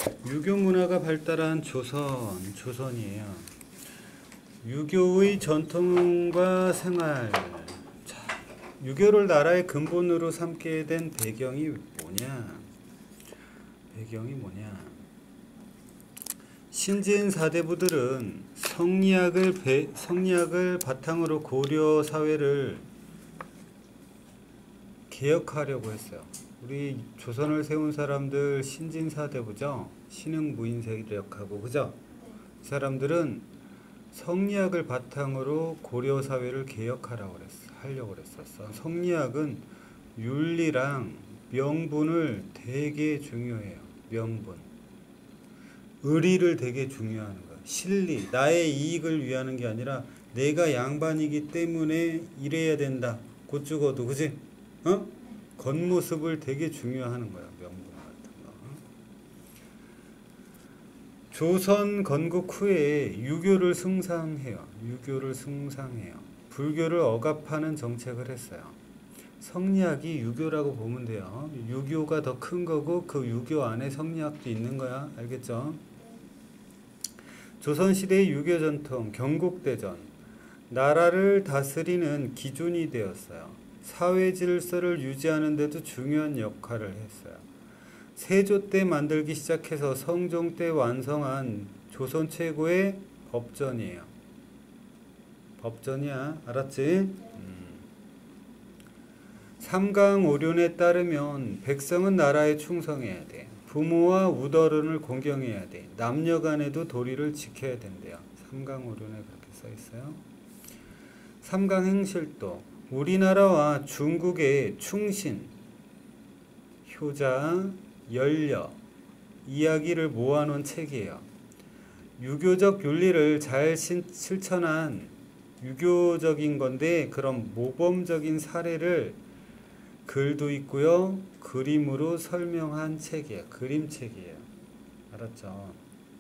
유교 문화가 발달한 조선이에요. 유교의 전통과 생활. 자, 유교를 나라의 근본으로 삼게 된 배경이 뭐냐? 신진 사대부들은 성리학을 바탕으로 고려 사회를 개혁하려고 했어요. 우리 조선을 세운 사람들 신진사대부죠. 신흥무인 세력하고 그죠? 이 사람들은 성리학을 바탕으로 고려 사회를 하려고 그랬었어. 성리학은 윤리랑 명분을 되게 중요해요. 명분. 의리를 되게 중요하는 거야. 실리, 나의 이익을 위하는 게 아니라 내가 양반이기 때문에 이래야 된다. 곧 죽어도 그지? 어? 겉모습을 되게 중요하는 거야. 명분 같은 거. 조선 건국 후에 유교를 승상해요. 불교를 억압하는 정책을 했어요. 성리학이 유교라고 보면 돼요. 유교가 더 큰 거고 그 유교 안에 성리학도 있는 거야. 알겠죠? 조선시대의 유교 전통, 경국대전, 나라를 다스리는 기준이 되었어요. 사회 질서를 유지하는 데도 중요한 역할을 했어요. 세조 때 만들기 시작해서 성종 때 완성한 조선 최고의 법전이에요. 법전이야. 알았지? 삼강오륜에 따르면 백성은 나라에 충성해야 돼. 부모와 우더른을 공경해야 돼. 남녀 간에도 도리를 지켜야 된대요. 삼강오륜에 그렇게 써 있어요. 삼강행실도 우리나라와 중국의 충신, 효자, 연려 이야기를 모아놓은 책이에요. 유교적 윤리를 잘 실천한 유교적인 건데 그런 모범적인 사례를 글도 있고요. 그림으로 설명한 책이에요. 그림책이에요. 알았죠?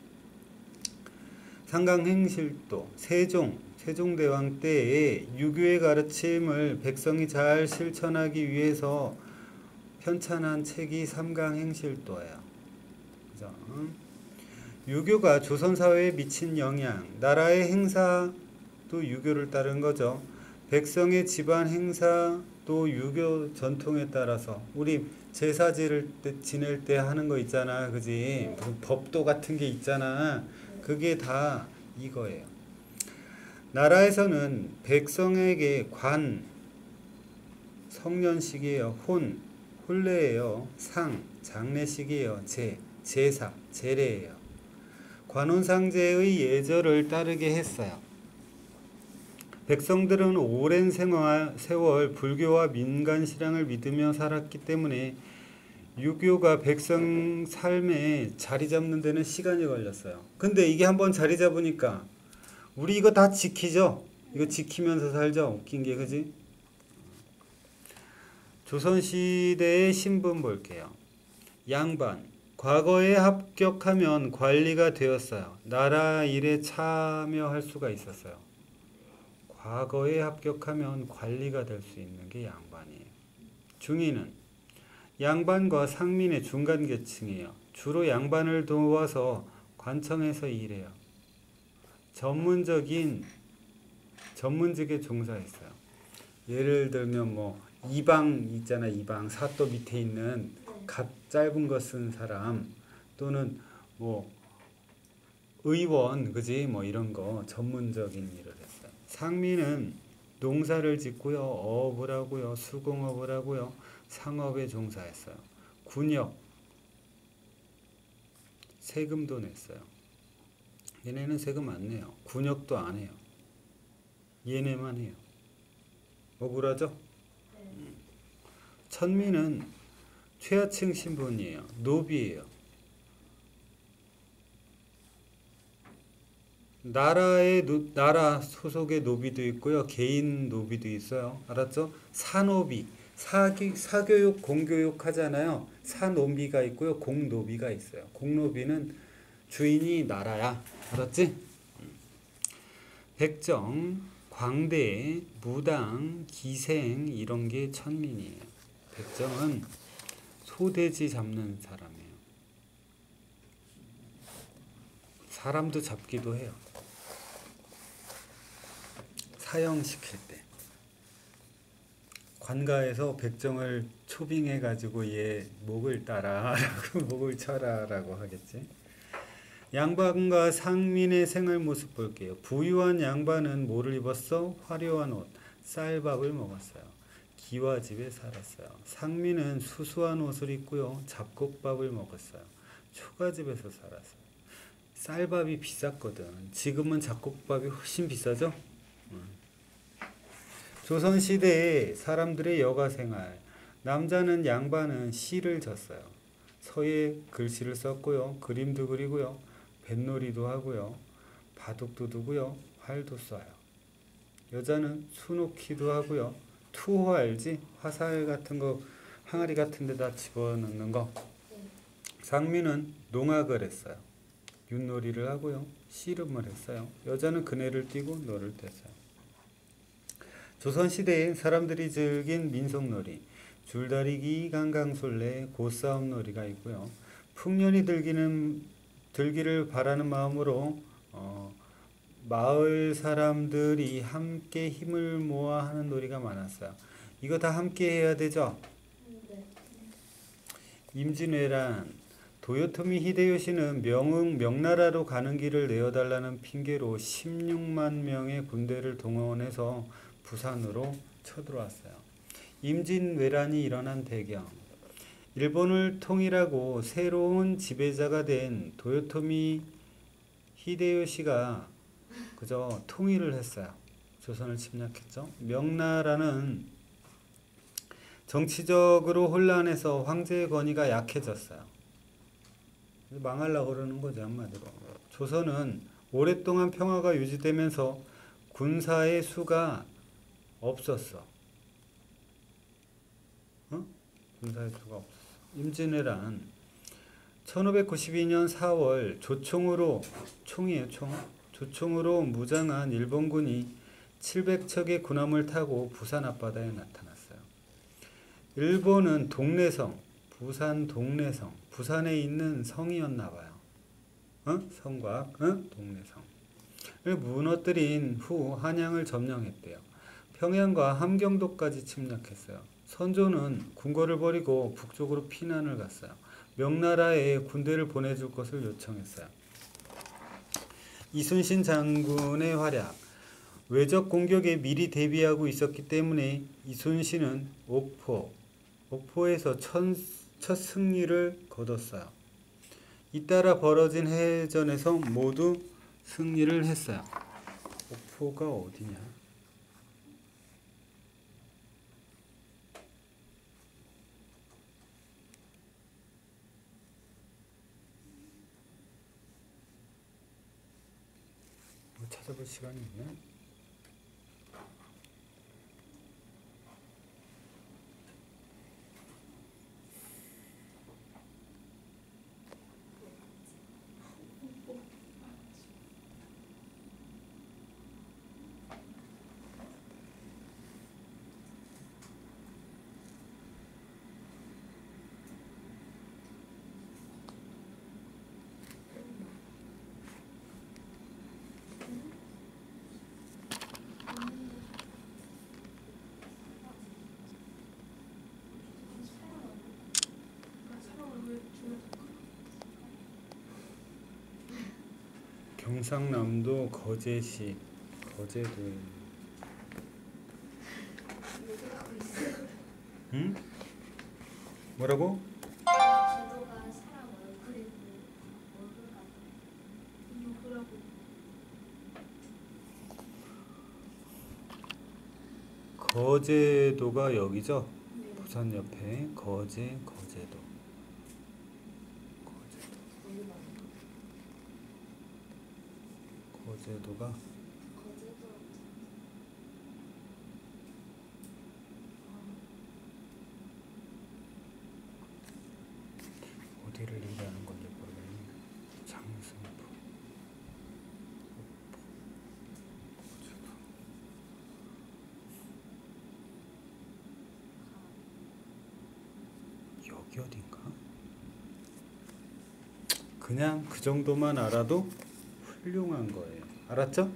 삼강행실도 세종대왕 때의 유교의 가르침을 백성이 잘 실천하기 위해서 편찬한 책이 삼강행실도예요. 그죠? 유교가 조선사회에 미친 영향, 나라의 행사도 유교를 따른 거죠. 백성의 집안 행사도 유교 전통에 따라서 우리 제사 지낼 때 하는 거 있잖아. 그지? 무슨 법도 같은 게 있잖아. 그게 다 이거예요. 나라에서는 백성에게 성년식이에요. 혼례예요. 장례식이에요. 제사, 제례예요. 관혼상제의 예절을 따르게 했어요. 백성들은 오랜 세월 불교와 민간신앙을 믿으며 살았기 때문에 유교가 백성 삶에 자리 잡는 데는 시간이 걸렸어요. 근데 이게 한번 자리 잡으니까 우리 이거 다 지키죠? 이거 지키면서 살죠? 웃긴 게 그지? 조선시대의 신분 볼게요. 양반. 과거에 합격하면 관리가 되었어요. 나라 일에 참여할 수가 있었어요. 과거에 합격하면 관리가 될 수 있는 게 양반이에요. 중인은 양반과 상민의 중간 계층이에요. 주로 양반을 도와서 관청에서 일해요. 전문직에 종사했어요. 예를 들면 뭐 이방 있잖아. 이방 사또 밑에 있는 갓 짧은 거 쓴 사람 또는 뭐 의원 그지 뭐 이런 거 전문적인 일을 했어요. 상민은 농사를 짓고요. 어업을 하고요. 수공업을 하고요. 상업에 종사했어요. 군역 세금도 냈어요. 얘네는 세금 안 내요. 군역도 안 해요. 얘네만 해요. 억울하죠? 천민은 최하층 신분이에요. 노비예요. 나라 소속의 노비도 있고요. 개인 노비도 있어요. 알았죠? 사노비. 사교육, 공교육 하잖아요. 사노비가 있고요. 공노비가 있어요. 공노비는 주인이 나라야. 알았지? 백정, 광대, 무당, 기생 이런 게 천민이에요. 백정은 소돼지 잡는 사람이에요. 사람도 잡기도 해요. 사형시킬 때. 관가에서 백정을 초빙해 가지고 얘 목을 따라 라고 목을 쳐라 라고 하겠지. 양반과 상민의 생활 모습 볼게요. 부유한 양반은 뭐를 입었어? 화려한 옷, 쌀밥을 먹었어요. 기와집에 살았어요. 상민은 수수한 옷을 입고요. 잡곡밥을 먹었어요. 초가집에서 살았어요. 쌀밥이 비쌌거든. 지금은 잡곡밥이 훨씬 비싸죠? 조선시대에 사람들의 여가생활. 남자는 양반은 시를 졌어요. 서예 글씨를 썼고요. 그림도 그리고요. 뱃놀이도 하고요. 바둑도 두고요. 활도 쏴요. 여자는 수놓기도 하고요. 투호 알지? 화살 같은 거 항아리 같은 데다 집어넣는 거. 상민은 농악을 했어요. 윷놀이를 하고요. 씨름을 했어요. 여자는 그네를 띄고 노를 뗐어요. 조선시대에 사람들이 즐긴 민속놀이, 줄다리기, 강강술래, 고싸움놀이가 있고요. 풍년이 들기를 바라는 마음으로 마을 사람들이 함께 힘을 모아 하는 놀이가 많았어요. 이거 다 함께 해야 되죠? 네. 임진왜란. 도요토미 히데요시는 명나라로 가는 길을 내어달라는 핑계로 16만 명의 군대를 동원해서 부산으로 쳐들어왔어요. 임진왜란이 일어난 배경. 일본을 통일하고 새로운 지배자가 된 도요토미 히데요시가 그저 통일을 했어요. 조선을 침략했죠. 명나라는 정치적으로 혼란해서 황제의 권위가 약해졌어요. 망하려고 그러는 거죠, 한마디로. 조선은 오랫동안 평화가 유지되면서 군사의 수가 없었어. 군사의 수가 없었어. 임진왜란 1592년 4월 조총으로 무장한 일본군이 700척의 군함을 타고 부산 앞바다에 나타났어요. 일본은 부산 동래성, 부산에 있는 성이었나 봐요. 성곽, 동래성을 무너뜨린 후 한양을 점령했대요. 평양과 함경도까지 침략했어요. 선조는 궁궐을 버리고 북쪽으로 피난을 갔어요. 명나라에 군대를 보내줄 것을 요청했어요. 이순신 장군의 활약. 외적 공격에 미리 대비하고 있었기 때문에 이순신은 옥포에서 첫 승리를 거뒀어요. 잇따라 벌어진 해전에서 모두 승리를 했어요. 옥포가 어디냐? 찾아볼 시간이 있나? 경상남도 거제시, 거제도. 응? 뭐라고? 제도가 사람 얼굴 같은. 거제도가 여기죠? 네. 부산 옆에 거제도. 거제도가 어디를 얘기하는 건지 모르겠네. 장승포, 거제도. 여기 어딘가? 그냥 그 정도만 알아도 훌륭한 거예요. 알았죠?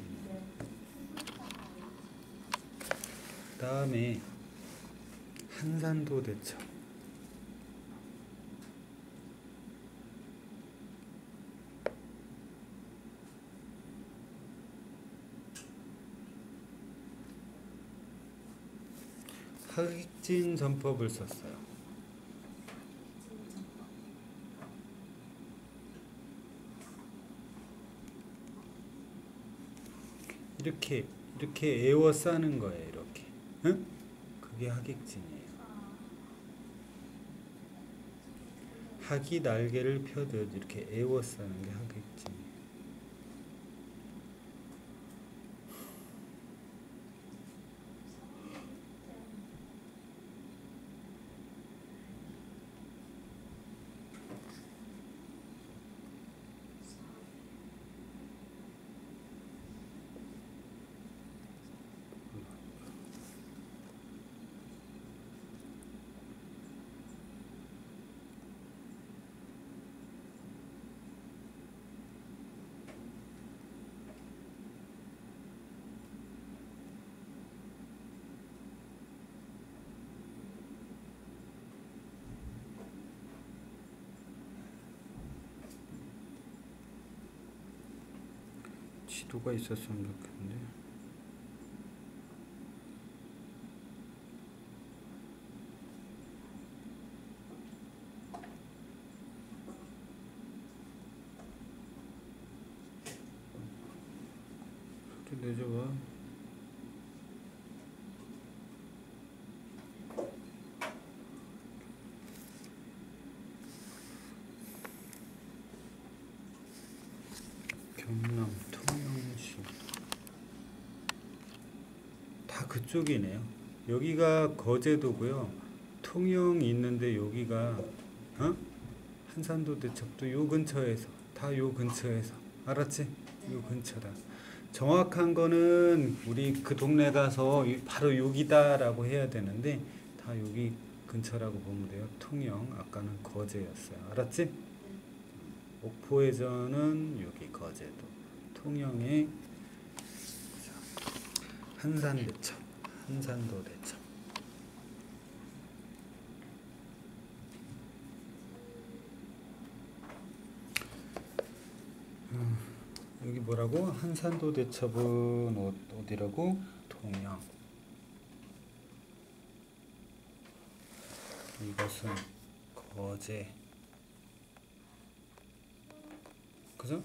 다음에 한산도 대첩. 하객진 전법을 썼어요. 이렇게 에워싸는 거예요. 이렇게. 응? 그게 하객진이에요. 학이 날개를 펴듯 이렇게 에워싸는 게 하객진이에요. 지도가 있었으면 좋겠는데. 소리 내줘봐. 경남 통영시. 다 그쪽이네요. 여기가 거제도고요. 통영이 있는데 여기가 한산도 대첩도 요 근처에서 다 요 근처에서 알았지? 요 근처다. 정확한 거는 우리 그 동네 가서 바로 여기다라고 해야 되는데 다 여기 근처라고 보면 돼요. 통영 아까는 거제였어요. 알았지? 옥포해전은 여기 거제도, 통영의 한산대첩, 한산도 대첩. 여기 뭐라고? 한산도 대첩은 어디라고? 통영. 이것은 거제. 그죠?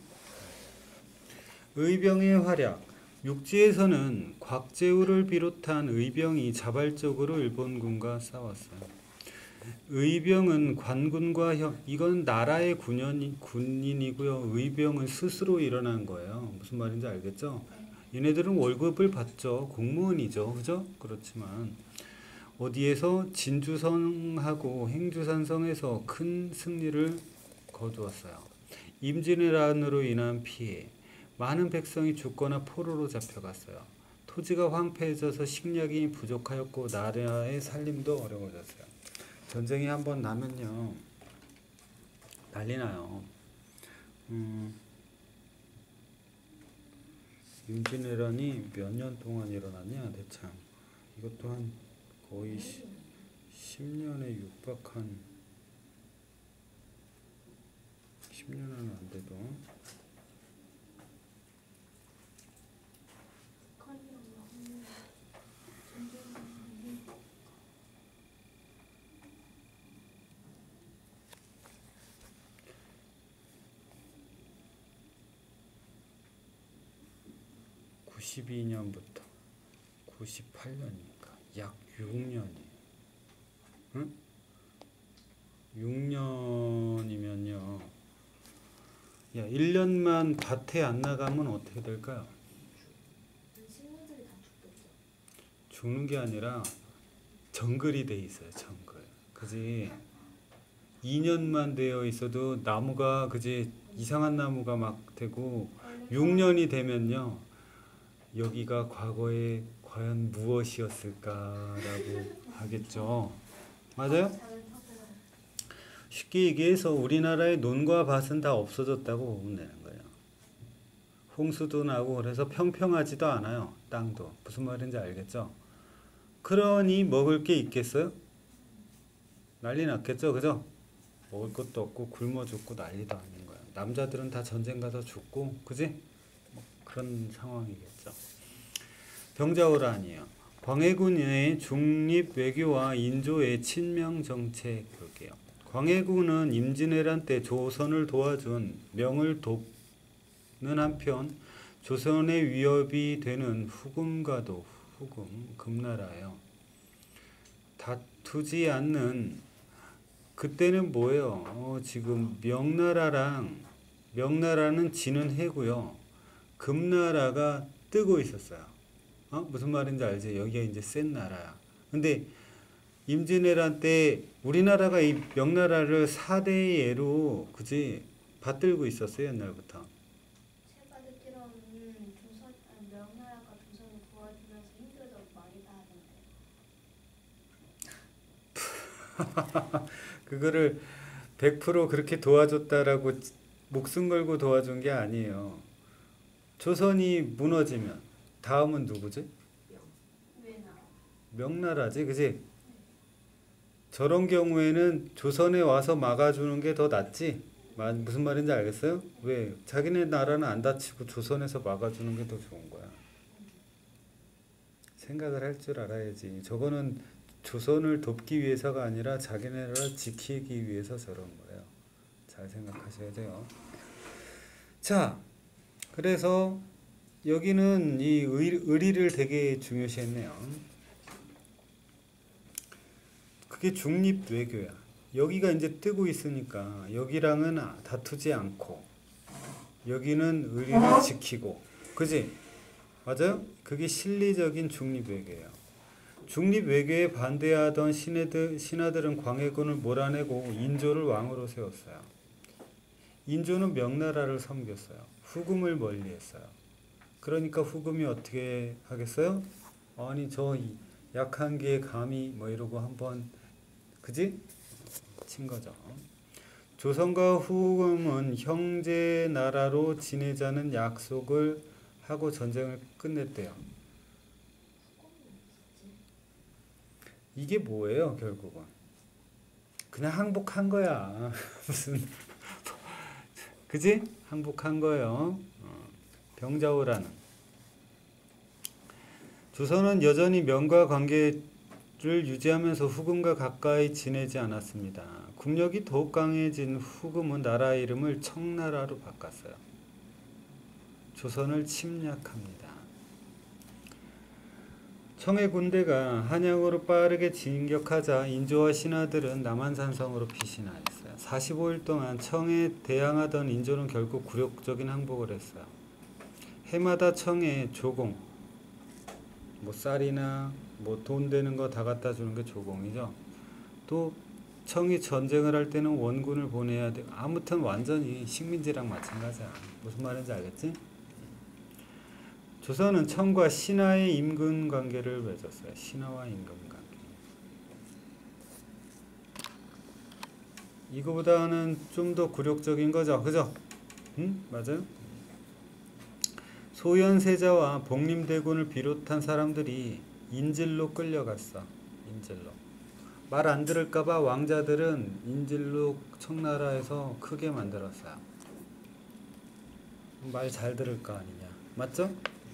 의병의 활약. 육지에서는 곽재우를 비롯한 의병이 자발적으로 일본군과 싸웠어요. 의병은 관군과 이건 나라의 군인이고요. 의병은 스스로 일어난 거예요. 무슨 말인지 알겠죠? 얘네들은 월급을 받죠. 공무원이죠. 그죠? 그렇지만 어디에서 진주성하고 행주산성에서 큰 승리를 거두었어요. 임진왜란으로 인한 피해, 많은 백성이 죽거나 포로로 잡혀갔어요. 토지가 황폐해져서 식량이 부족하였고 나라의 살림도 어려워졌어요. 전쟁이 한번 나면요 난리 나요. 임진왜란이 몇 년 동안 일어났냐 대창. 이것도 한 거의 10년에 육박한 10년은 안 돼도 (92년부터) 98년이니까 약 6년이에요. 응? 6년이면요. 야, 1년만 밭에 안 나가면 어떻게 될까요? 식물들이 다 죽겠죠. 죽는 게 아니라 정글이 돼 있어요. 정글. 그지? 2년만 되어 있어도 나무가 그지 이상한 나무가 막 되고 6년이 되면요. 여기가 과거에 과연 무엇이었을까라고 하겠죠. 맞아요? 쉽게 얘기해서 우리나라의 논과 밭은 다 없어졌다고 보면 되는 거예요. 홍수도 나고 그래서 평평하지도 않아요. 땅도. 무슨 말인지 알겠죠? 그러니 먹을 게 있겠어요? 난리 났겠죠, 그죠? 먹을 것도 없고 굶어 죽고 난리도 아닌 거야. 남자들은 다 전쟁 가서 죽고, 그지? 뭐 그런 상황이겠죠. 병자호란이에요. 광해군의 중립 외교와 인조의 친명 정책 볼게요. 광해군은 임진왜란 때 조선을 도와준 명을 돕는 한편 조선의 위협이 되는 후금과도 금나라예요. 다투지 않는 그때는 뭐예요? 지금 명나라는 지는 해고요. 금나라가 뜨고 있었어요. 무슨 말인지 알지? 여기가 이제 센 나라야. 근데 임진왜란 때 우리나라가 이 명나라를 4대 예로 그지 받들고 있었어요, 옛날부터. 제가 듣기로는 명나라가 조선을 도와주면서 힘들어서 많이 다 하던데. 그거를 100% 그렇게 도와줬다라고 목숨 걸고 도와준 게 아니에요. 조선이 무너지면 다음은 누구지? 왜나? 명나라지, 그지? 저런 경우에는 조선에 와서 막아주는 게 더 낫지? 무슨 말인지 알겠어요? 왜? 자기네 나라는 안 다치고 조선에서 막아주는 게 더 좋은 거야. 생각을 할 줄 알아야지. 저거는 조선을 돕기 위해서가 아니라 자기네 나라를 지키기 위해서 저런 거예요. 잘 생각하셔야 돼요. 자, 그래서 여기는 이 의리를 되게 중요시했네요. 그게 중립 외교야. 여기가 이제 뜨고 있으니까 여기랑은 다투지 않고 여기는 의리를 지키고, 그지? 맞아요? 그게 실리적인 중립 외교예요. 중립 외교에 반대하던 신하들은 광해군을 몰아내고 인조를 왕으로 세웠어요. 인조는 명나라를 섬겼어요. 후금을 멀리했어요. 그러니까 후금이 어떻게 하겠어요? 아니 저 약한 게 감히 뭐 이러고 한번 그지? 친 거죠. 조선과 후금은 형제 나라로 지내자는 약속을 하고 전쟁을 끝냈대요. 이게 뭐예요, 결국은? 그냥 항복한 거야. 무슨 그지? 항복한 거예요. 병자호란은. 조선은 여전히 명과 관계를 유지하면서 후금과 가까이 지내지 않았습니다. 국력이 더욱 강해진 후금은 나라 이름을 청나라로 바꿨어요. 조선을 침략합니다. 청의 군대가 한양으로 빠르게 진격하자 인조와 신하들은 남한산성으로 피신하였어요. 45일 동안 청에 대항하던 인조는 결국 굴욕적인 항복을 했어요. 해마다 청에 조공, 뭐 쌀이나 뭐 돈 되는 거 다 갖다 주는 게 조공이죠. 또 청이 전쟁을 할 때는 원군을 보내야 돼. 아무튼 완전히 식민지랑 마찬가지야. 무슨 말인지 알겠지? 조선은 청과 신하의 임금 관계를 맺었어요. 신하와 임금 관계. 이거보다는 좀 더 굴욕적인 거죠. 그죠? 응? 맞아요? 소현세자와 복림대군을 비롯한 사람들이 인질로 끌려갔어. 인질로. 말 안 들을까봐 왕자들은 인질로 청나라에서 크게 만들었어요. 말 잘 들을 거 아니냐. 맞죠?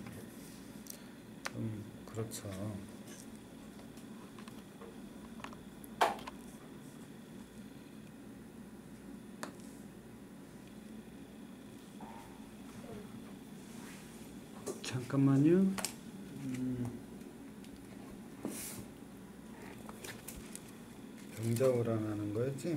그렇죠. 잠깐만요. 병자호란하는 거였지?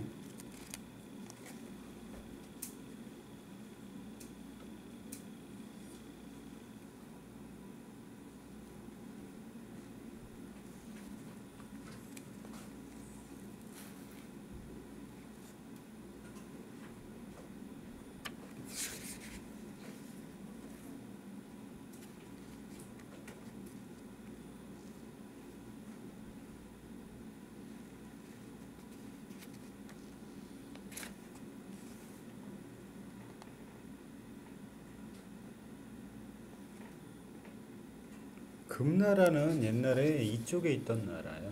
금나라는 옛날에 이쪽에 있던 나라예요.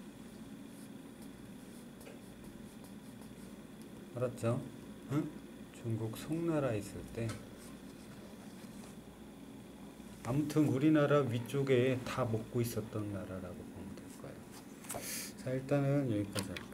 알았죠? 응? 중국 송나라 있을 때. 아무튼 우리나라 위쪽에 다 먹고 있었던 나라라고 보면 될 거예요. 자, 일단은 여기까지 할게요.